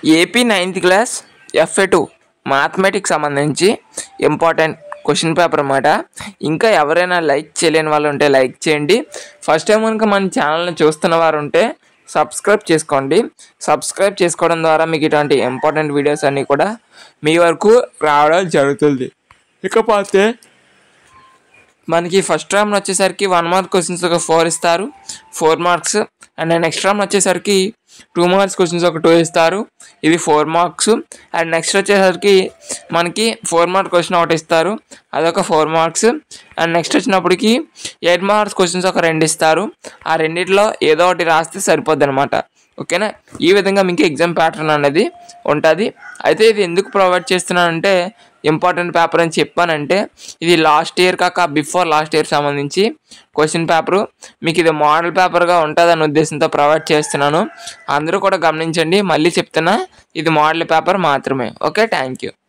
AP 9th class FA2 mathematics సంబంధించి important question paper అన్నమాట. ఇంకా ఎవరైనా లైక్ చేయలేని వాళ్ళు ఉంటే లైక్ చేయండి. ఫస్ట్ టైం కనుక మన ఛానల్ని చూస్తున్న వారు ఉంటే సబ్స్క్రైబ్ చేసుకోండి. సబ్స్క్రైబ్ చేసుకోవడం ద్వారా మీకు ఇటువంటి ఇంపార్టెంట్ వీడియోస్ అన్నీ కూడా మీ వరకు రావడం జరుగుతుంది. ఇకపోతే మనకి ఫస్ట్ రౌండ్ వచ్చేసరికి 1 మార్క్ క్వశ్చన్స్ ఒక 4 ఇస్తారు, 4 మార్క్స్. అండ్ నెక్స్ట్ రౌండ్ వచ్చేసరికి 2 మార్క్స్ క్వశ్చన్స్ ఒక 2 ఇస్తారు, ఇది 4 మార్క్స్. అండ్ నెక్స్ట్ వచ్చేసరికి మనకి 4 మార్క్ క్వశ్చన్ ఒకటి ఇస్తారు, అదొక 4 మార్క్స్. అండ్ నెక్స్ట్ వచ్చినప్పటికి 8 మార్క్స్ క్వశ్చన్స్ ఒక 2 ఇస్తారు, ఆ రెండిట్లో ఏదో ఒకటి రాస్తే సరిపోద్ది అనమాట. ఓకేనా, ఈ విధంగా మీకు ఎగ్జామ్ ప్యాటర్న్ అనేది ఉంటుంది. అయితే ఇది ఎందుకు ప్రొవైడ్ చేస్తున్నానంటే ఇంపార్టెంట్ పేపర్ అని చెప్పానంటే ఇది లాస్ట్ ఇయర్ కాక బిఫోర్ లాస్ట్ ఇయర్ సంబంధించి క్వశ్చన్ పేపరు. మీకు ఇది మోడల్ పేపర్గా ఉంటుందనే ఉద్దేశంతో ప్రొవైడ్ చేస్తున్నాను. అందరూ కూడా గమనించండి, మళ్ళీ చెప్తున్నా ఇది మోడల్ పేపర్ మాత్రమే. Okay, thank you.